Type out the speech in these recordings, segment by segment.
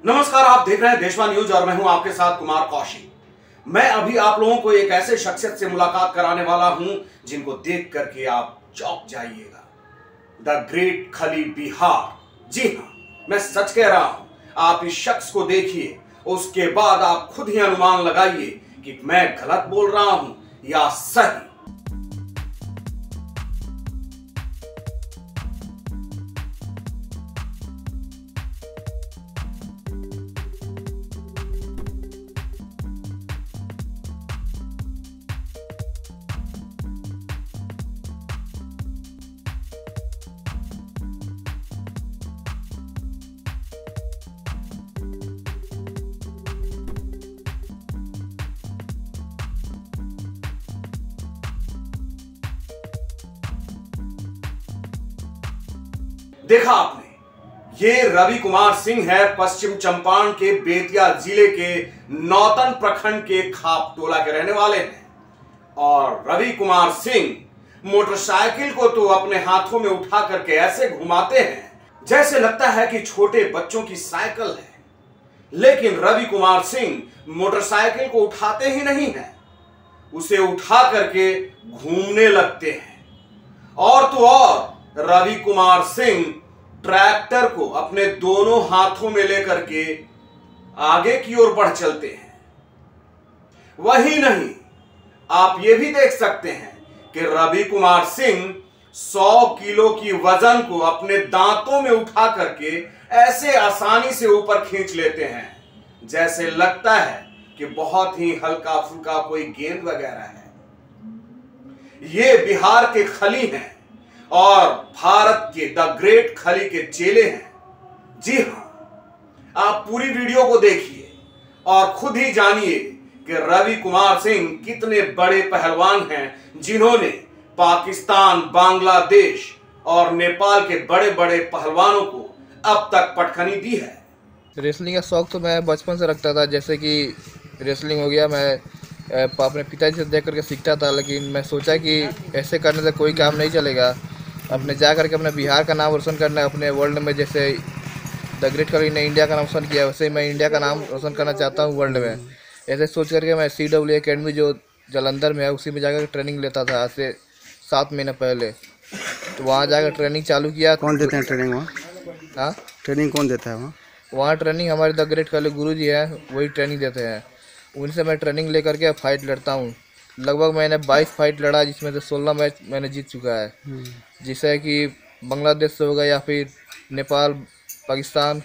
नमस्कार, आप देख रहे हैं देशवा न्यूज और मैं हूं आपके साथ कुमार कौशिक। मैं अभी आप लोगों को एक ऐसे शख्सियत से मुलाकात कराने वाला हूं जिनको देख करके आप चौंक जाइएगा। द ग्रेट खली बिहार। जी हां, मैं सच कह रहा हूं। आप इस शख्स को देखिए, उसके बाद आप खुद ही अनुमान लगाइए कि मैं गलत बोल रहा हूं या सही। देखा आपने, ये रवि कुमार सिंह है, पश्चिम चंपारण के बेतिया जिले के नौतन प्रखंड के खापटोला के रहने वाले हैं। और रवि कुमार सिंह मोटरसाइकिल को तो अपने हाथों में उठा करके ऐसे घुमाते हैं जैसे लगता है कि छोटे बच्चों की साइकिल है। लेकिन रवि कुमार सिंह मोटरसाइकिल को उठाते ही नहीं हैं, उसे उठा करके घूमने लगते हैं। और तो और रवि कुमार सिंह ट्रैक्टर को अपने दोनों हाथों में लेकर के आगे की ओर बढ़ चलते हैं। वही नहीं, आप ये भी देख सकते हैं कि रवि कुमार सिंह 100 किलो की वजन को अपने दांतों में उठा करके ऐसे आसानी से ऊपर खींच लेते हैं जैसे लगता है कि बहुत ही हल्का फुल्का कोई गेंद वगैरह है। ये बिहार के खली हैं और भारत के द ग्रेट खली के चेले हैं। जी हां, आप पूरी वीडियो को देखिए और खुद ही जानिए कि रवि कुमार सिंह कितने बड़े पहलवान हैं जिन्होंने पाकिस्तान, बांग्लादेश और नेपाल के बड़े बड़े पहलवानों को अब तक पटखनी दी है। रेसलिंग का शौक तो मैं बचपन से रखता था। जैसे कि रेसलिंग हो गया, मैं अपने पिताजी से देख करके सीखता था। लेकिन मैं सोचा कि ऐसे करने से कोई काम नहीं चलेगा, अपने जा करके अपने बिहार का नाम रोशन करना है अपने वर्ल्ड में। जैसे द ग्रेट खली ने इंडिया का नाम रोशन किया, वैसे ही मैं इंडिया का नाम रोशन करना चाहता हूँ वर्ल्ड में। ऐसे सोच करके मैं CW अकेडमी जो जालंधर में है उसी में जाकर ट्रेनिंग लेता था आज से 7 महीने पहले। तो वहाँ जाकर ट्रेनिंग चालू किया। कौन देते हैं ट्रेनिंग वहाँ? हाँ, ट्रेनिंग कौन देता है वहाँ? वहाँ ट्रेनिंग हमारे द ग्रेट खली गुरु जी हैं, वही ट्रेनिंग देते हैं। उनसे मैं ट्रेनिंग लेकर के फाइट लड़ता हूँ। लगभग मैंने 22 फाइट लड़ा, जिसमें से 16 मैच मैंने जीत चुका है। जिससे कि बांग्लादेश से होगा या फिर नेपाल, पाकिस्तान,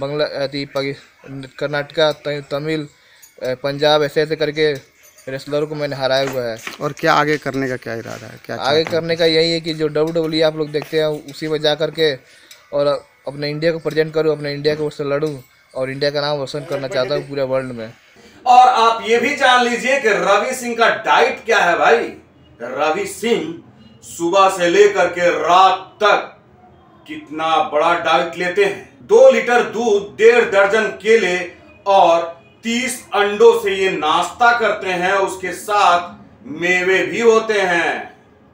कर्नाटका, तमिल, पंजाब, ऐसे ऐसे करके रेसलरों को मैंने हराया हुआ है। और क्या आगे करने का क्या इरादा है? क्या आगे करने का यही है कि जो WWE आप लोग देखते हैं उसी में जा करके और अपने इंडिया को प्रेजेंट करूँ, अपने इंडिया को उससे लड़ूँ और इंडिया का नाम रोशन करना चाहता हूँ पूरे वर्ल्ड में। और आप ये भी जान लीजिए कि रवि सिंह का डाइट क्या है भाई। रवि सिंह सुबह से लेकर के रात तक कितना बड़ा डाइट लेते हैं। 2 लीटर दूध, 1.5 दर्जन केले और 30 अंडों से ये नाश्ता करते हैं। उसके साथ मेवे भी होते हैं।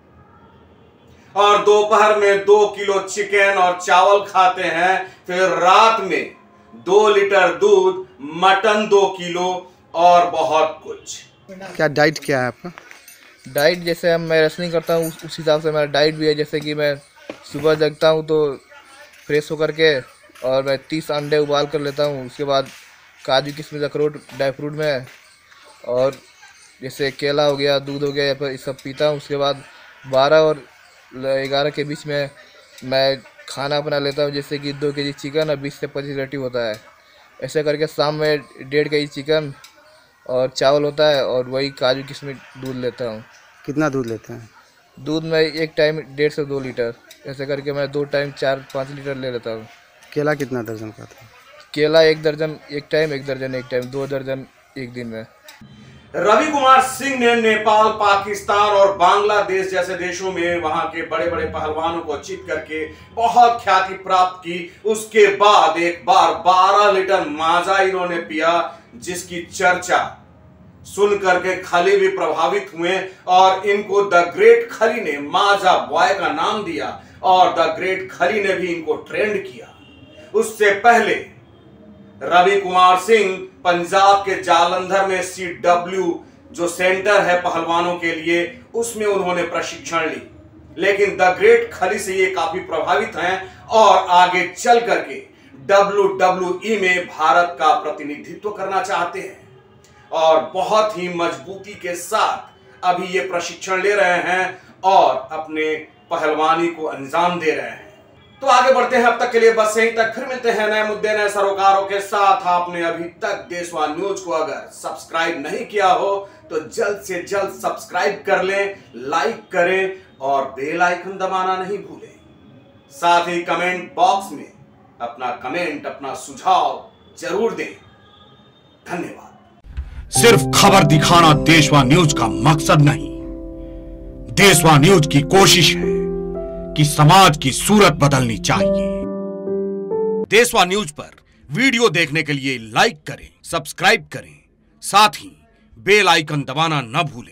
और दोपहर में 2 किलो चिकन और चावल खाते हैं। फिर रात में 2 लीटर दूध, मटन 2 किलो और बहुत कुछ। क्या डाइट क्या है आपका? डाइट जैसे मैं रेसलिंग करता हूँ उस हिसाब से मेरा डाइट भी है। जैसे कि मैं सुबह जगता हूँ तो फ्रेश होकर के और मैं 30 अंडे उबाल कर लेता हूँ। उसके बाद काजू, किशमिश, अखरोट ड्राई फ्रूट में, और जैसे केला हो गया, दूध हो गया, या फिर ये सब पीता हूँ। उसके बाद 12 और 11 के बीच में मैं खाना बना लेता हूँ। जैसे कि 2 kg चिकन और 20 से 25 रोटी होता है। ऐसे करके शाम में 1.5 kg चिकन और चावल होता है और वही काजू किशमिश दूध लेता हूँ। कितना दूध लेते हैं? दूध में एक टाइम 1.5 से 2 लीटर, ऐसे करके मैं 2 टाइम 4-5 लीटर ले लेता हूँ। केला कितना दर्जन का था? केला 1 दर्जन एक टाइम, 1 दर्जन एक टाइम, 2 दर्जन एक दिन में। रवि कुमार सिंह ने नेपाल, पाकिस्तान और बांग्लादेश जैसे देशों में वहां के बड़े बड़े पहलवानों को चित करके बहुत ख्याति प्राप्त की। उसके बाद एक बार 12 लीटर माजा इन्होंने पिया, जिसकी चर्चा सुन करके खली भी प्रभावित हुए और इनको द ग्रेट खली ने माजा बॉय का नाम दिया और द ग्रेट खली ने भी इनको ट्रेंड किया। उससे पहले रवि कुमार सिंह पंजाब के जालंधर में CW जो सेंटर है पहलवानों के लिए, उसमें उन्होंने प्रशिक्षण ली। लेकिन द ग्रेट खली से ये काफी प्रभावित हैं और आगे चल करके WWE में भारत का प्रतिनिधित्व करना चाहते हैं और बहुत ही मजबूती के साथ अभी ये प्रशिक्षण ले रहे हैं और अपने पहलवानी को अंजाम दे रहे हैं। तो आगे बढ़ते हैं, अब तक के लिए बस यहीं तक। फिर मिलते हैं नए मुद्दे नए सरोकारों के साथ। आपने अभी तक देशवान न्यूज को अगर सब्सक्राइब नहीं किया हो तो जल्द से जल्द सब्सक्राइब कर लें, लाइक करें और बेल आइकन दबाना नहीं भूलें। साथ ही कमेंट बॉक्स में अपना कमेंट, अपना सुझाव जरूर दें। धन्यवाद। सिर्फ खबर दिखाना देशवान न्यूज का मकसद नहीं। देशवान न्यूज की कोशिश है कि समाज की सूरत बदलनी चाहिए। देशवान न्यूज पर वीडियो देखने के लिए लाइक करें, सब्सक्राइब करें, साथ ही बेल आइकन दबाना न भूलें।